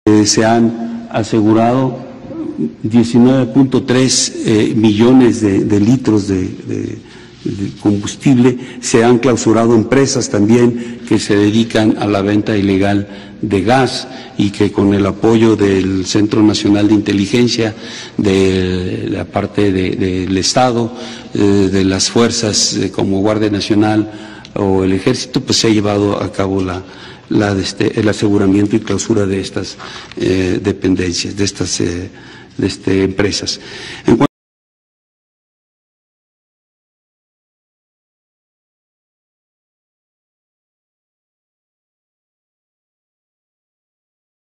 Se han asegurado 19.3 millones de litros de combustible. Se han clausurado empresas también que se dedican a la venta ilegal de gas y que con el apoyo del Centro Nacional de Inteligencia, de la parte del Estado, de las fuerzas como Guardia Nacional o el Ejército, pues se ha llevado a cabo el aseguramiento y clausura de estas dependencias, de estas empresas.